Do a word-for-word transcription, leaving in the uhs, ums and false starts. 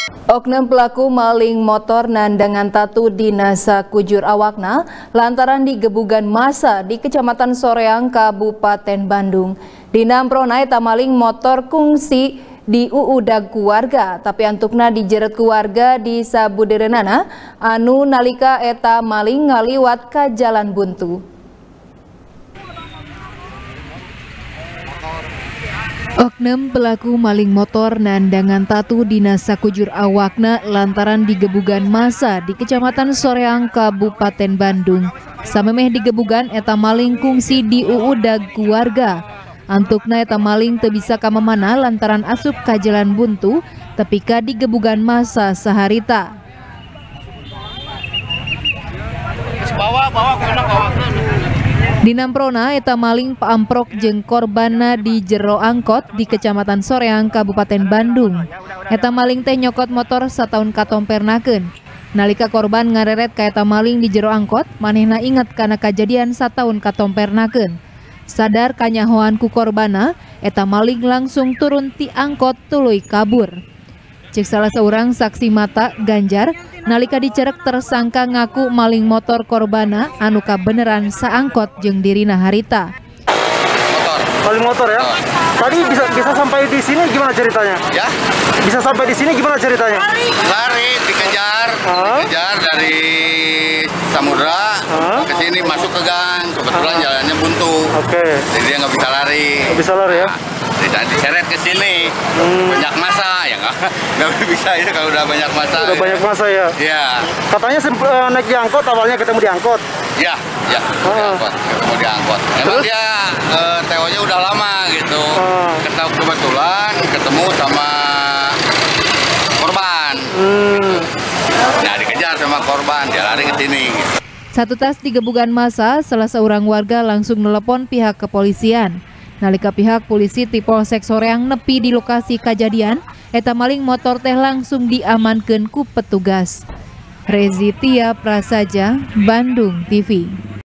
Oknum pelaku maling motor nandangan tatu di Nasa Kujur awakna lantaran digebugan massa di Kecamatan Soreang, Kabupaten Bandung. Dina amprona eta maling motor kungsi di uudag keluarga, tapi antukna dijeret keluarga di sabuderenana anu nalika eta maling ngaliwat ka jalan buntu. Oknum pelaku maling motor nandangan tatu di Nasa Kujur awakna lantaran digebugan massa di Kecamatan Soreang, Kabupaten Bandung. Samemeh digebugan eta maling kungsi di uudag keluarga. Antukna eta maling teu bisa ka mamana lantaran asup ka jalan buntu tepika digebugan massa saharita. Bawa bawa kana awakna. Dinamprona eta maling paamprok jeung korbanna di jero angkot di Kecamatan Soreang, Kabupaten Bandung. Eta maling teh nyokot motor sataun katompernakeun. Nalika korban ngareret ka eta maling di jero angkot, manehna inget kana kajadian sataun katompernakeun. Sadar kanyahoan ku korbanna, eta maling langsung turun ti angkot tuluy kabur. Cek salah seorang saksi mata Ganjar, nalika dicerek tersangka ngaku maling motor korbana anu kabeneran saangkot jeung dirina harita. Motor. Maling motor ya? Oh. Tadi bisa bisa sampai di sini gimana ceritanya? Ya. Bisa sampai di sini gimana ceritanya? Lari, dikejar, huh? dikejar dari Samudra huh? ke sini masuk ke gang. Kebetulan huh? jalannya buntu. Oke. Okay. Jadi dia nggak bisa lari. Nggak bisa lari ya? Tidak diseret ke sini. Hmm. Banyak massa ya nggak nggak bisa ya kalau udah banyak massa. Udah ya. banyak massa ya? Iya. Katanya uh, naik di angkot, awalnya ketemu di angkot. Iya, ya, uh. di angkot, ketemu di angkot. Emang dia uh, T O-nya udah lama gitu. Uh. Ketemu kebetulan ketemu sama korban. Hmm. Nah dikejar sama korban, dia lari ke sini. Gitu. Satu tas digebugan massa, salah seorang warga langsung nelpon pihak kepolisian. Nalika pihak polisi ti Polsek Soreang nepi di lokasi kejadian, eta maling motor teh langsung diamankeun ku petugas. Rezi Tia Prasaja, Bandung T V.